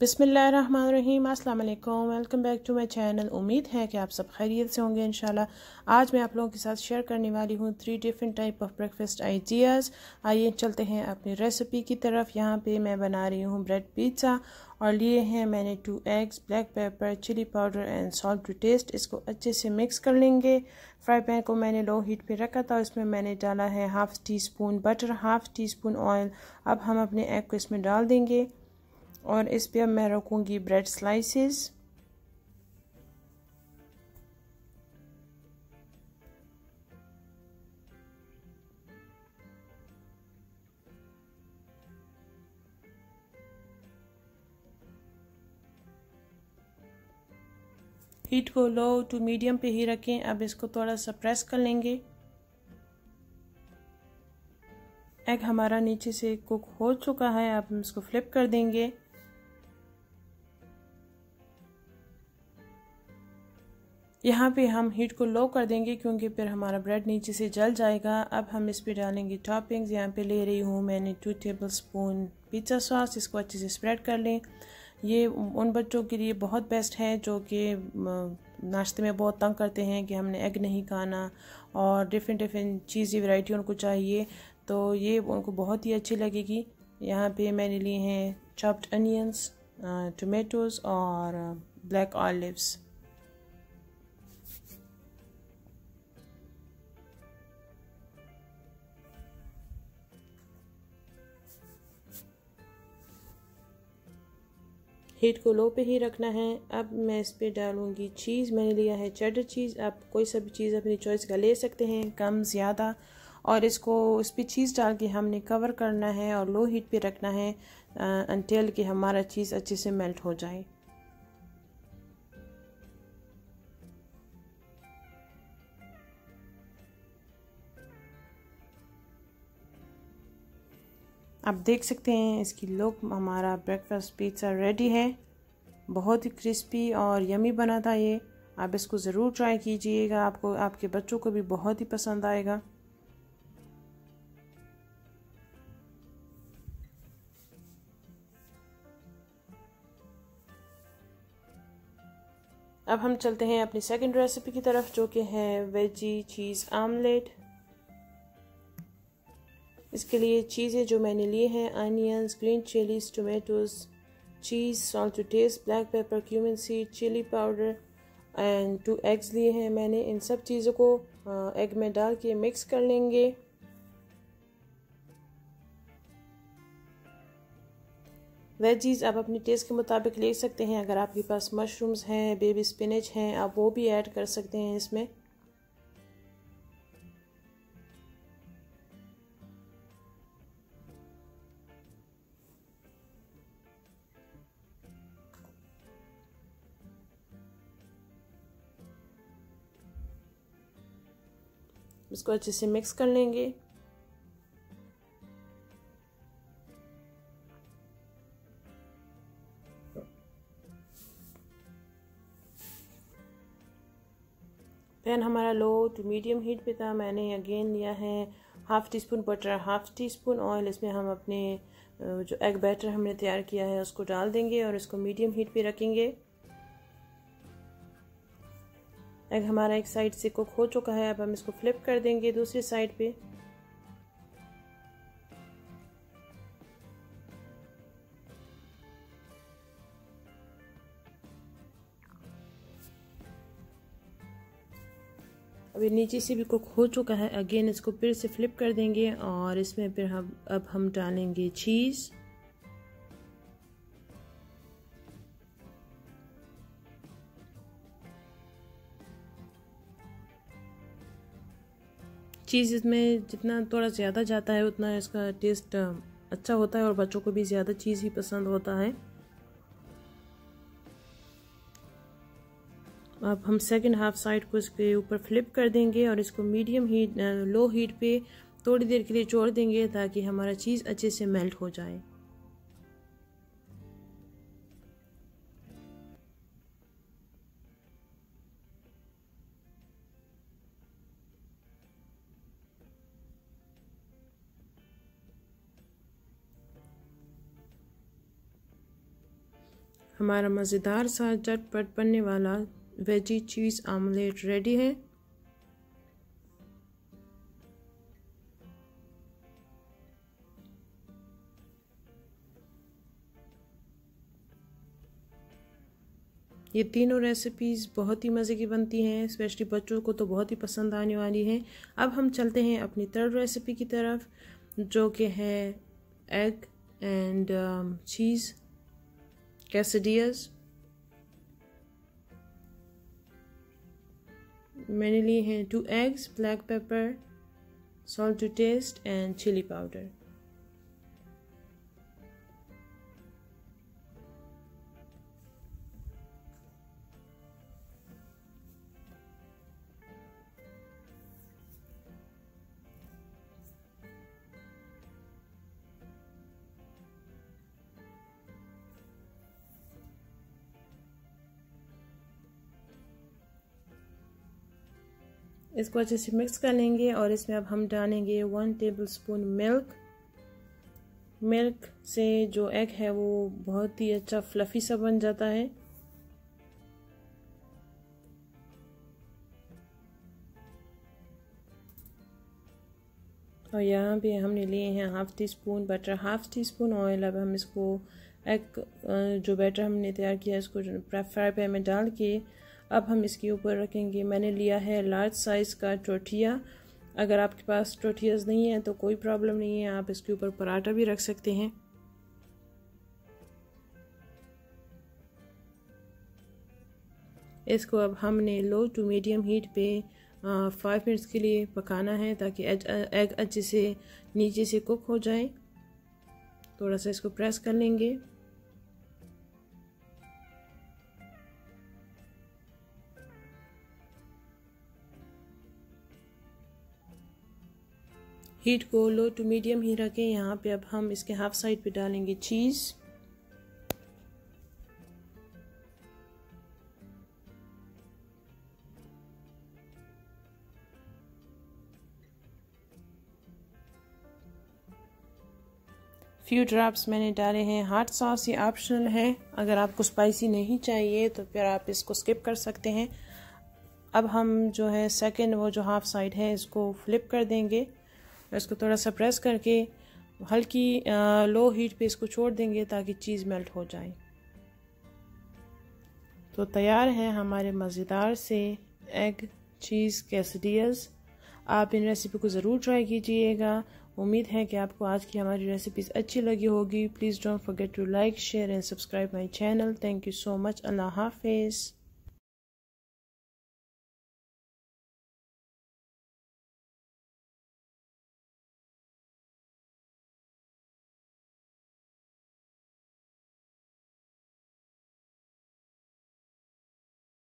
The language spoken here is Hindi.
बिस्मिल्लाहिर्रहमानिर्रहीम, अस्सलाम वालेकुम। Welcome back to my channel. उम्मीद है कि आप सब खैरियत से होंगे इंशाल्लाह। आज मैं आप लोगों के साथ शेयर करने वाली हूँ 3 different type of breakfast ideas. आइए चलते हैं अपनी रेसिपी की तरफ। यहाँ पे मैं बना रही हूँ ब्रेड पिज़्ज़ा और लिए हैं मैंने 2 eggs, black pepper, chilli powder and salt to taste. इसको अच्छे से मिक्स कर लेंगे। फ्राई पैन को मैंने लो हीट पे रखा था, इसमें मैंने डाला है half teaspoon butter, half teaspoon oil. अब हम अपने एग को इसमें डाल देंगे और इस पे अब मैं रखूँगी ब्रेड स्लाइसेस। हीट को लो टू मीडियम पे ही रखें। अब इसको थोड़ा सा प्रेस कर लेंगे। एग हमारा नीचे से कुक हो चुका है, अब हम इसको फ्लिप कर देंगे। यहाँ पे हम हीट को लो कर देंगे क्योंकि फिर हमारा ब्रेड नीचे से जल जाएगा। अब हम इस पे डालेंगे टॉपिंग्स। यहाँ पे ले रही हूँ मैंने 2 टेबलस्पून पिज़्ज़ा सॉस। इसको अच्छे से स्प्रेड कर लें। ये उन बच्चों के लिए बहुत बेस्ट है जो कि नाश्ते में बहुत तंग करते हैं कि हमने एग नहीं खाना और डिफरेंट चीज़ें वैरायटी उनको चाहिए, तो ये उनको बहुत ही अच्छी लगेगी। यहाँ पे मैंने लिए हैं चॉप्ड अनियंस, टोमेटोज़ और ब्लैक ऑलिव्स। हीट को लो पे ही रखना है। अब मैं इस पे डालूंगी चीज़। मैंने लिया है चेडर चीज़। आप कोई सा भी चीज़ अपनी चॉइस का ले सकते हैं, कम ज़्यादा। और इसको इस पे चीज़ डाल के हमने कवर करना है और लो हीट पे रखना है अनटिल कि हमारा चीज़ अच्छे से मेल्ट हो जाए। आप देख सकते हैं इसकी लुक। हमारा ब्रेकफास्ट पिज़्ज़ा रेडी है। बहुत ही क्रिस्पी और यमी बना था ये। आप इसको ज़रूर ट्राई कीजिएगा, आपको आपके बच्चों को भी बहुत ही पसंद आएगा। अब हम चलते हैं अपनी सेकंड रेसिपी की तरफ जो कि है वेजी चीज़ आमलेट। इसके लिए चीज़ें जो मैंने लिए हैं onions, green chillies, tomatoes, cheese, salt to taste, black pepper, cumin seed, chilli powder and 2 eggs लिए हैं मैंने। इन सब चीज़ों को एग में डाल के मिक्स कर लेंगे। वेजीज आप अपनी टेस्ट के मुताबिक ले सकते हैं। अगर आपके पास मशरूम्स हैं, बेबी स्पिनच हैं, आप वो भी ऐड कर सकते हैं इसमें। इसको अच्छे से मिक्स कर लेंगे। पैन हमारा लो टू मीडियम हीट पे था। मैंने अगेन लिया है half teaspoon butter, half teaspoon oil. इसमें हम अपने जो एग बैटर हमने तैयार किया है उसको डाल देंगे और इसको मीडियम हीट पे रखेंगे। एग हमारा एक साइड से कुक हो चुका है, अब हम इसको फ्लिप कर देंगे दूसरी साइड पे। अभी नीचे से भी कुक हो चुका है। अगेन इसको फिर से फ्लिप कर देंगे और इसमें फिर हम डालेंगे चीज़। चीज़ इसमें जितना थोड़ा ज़्यादा जाता है उतना इसका टेस्ट अच्छा होता है और बच्चों को भी ज़्यादा चीज़ ही पसंद होता है। अब हम सेकंड हाफ साइड को इसके ऊपर फ्लिप कर देंगे और इसको मीडियम हीट लो हीट पे थोड़ी देर के लिए छोड़ देंगे ताकि हमारा चीज़ अच्छे से मेल्ट हो जाए। हमारा मज़ेदार सा झटपट बनने वाला वेजी चीज़ आमलेट रेडी है। ये तीनों रेसिपीज़ बहुत ही मज़े की बनती हैं, स्पेशली बच्चों को तो बहुत ही पसंद आने वाली हैं। अब हम चलते हैं अपनी थर्ड रेसिपी की तरफ, जो कि है एग एंड चीज़ कैसेडियाज। मैंने लिए हैं 2 eggs, black pepper, salt to taste and chilli powder. इसको अच्छे से मिक्स कर लेंगे और इसमें अब हम डालेंगे 1 टेबलस्पून मिल्क। मिल्क से जो एग है वो बहुत ही अच्छा फ्लफ़ी सा बन जाता है। और यहाँ पे हमने लिए हैं half teaspoon butter, half teaspoon oil. अब हम इसको एग जो बैटर हमने तैयार किया इसको फ्राई पैन में डाल के अब हम इसके ऊपर रखेंगे। मैंने लिया है लार्ज साइज़ का टोर्टिया। अगर आपके पास टोर्टियाज नहीं है तो कोई प्रॉब्लम नहीं है, आप इसके ऊपर पराठा भी रख सकते हैं। इसको अब हमने लो टू मीडियम हीट पे 5 मिनट्स के लिए पकाना है ताकि एग अच्छे से नीचे से कुक हो जाए। थोड़ा सा इसको प्रेस कर लेंगे। हीट को लो टू मीडियम ही रखें। यहाँ पे अब हम इसके हाफ साइड पे डालेंगे चीज़। फ्यू ड्रॉप्स मैंने डाले हैं हॉट सॉस, ये ऑप्शनल है। अगर आपको स्पाइसी नहीं चाहिए तो फिर आप इसको स्किप कर सकते हैं। अब हम जो है सेकंड वो जो हाफ साइड है इसको फ्लिप कर देंगे। इसको थोड़ा सा प्रेस करके हल्की लो हीट पे इसको छोड़ देंगे ताकि चीज़ मेल्ट हो जाए। तो तैयार है हमारे मज़ेदार से एग चीज़ कैसेडियाज। आप इन रेसिपी को ज़रूर ट्राई कीजिएगा। उम्मीद है कि आपको आज की हमारी रेसिपीज़ अच्छी लगी होगी। Please don't forget to like, share and subscribe my channel. Thank you so much. अल्लाह हाफिज़।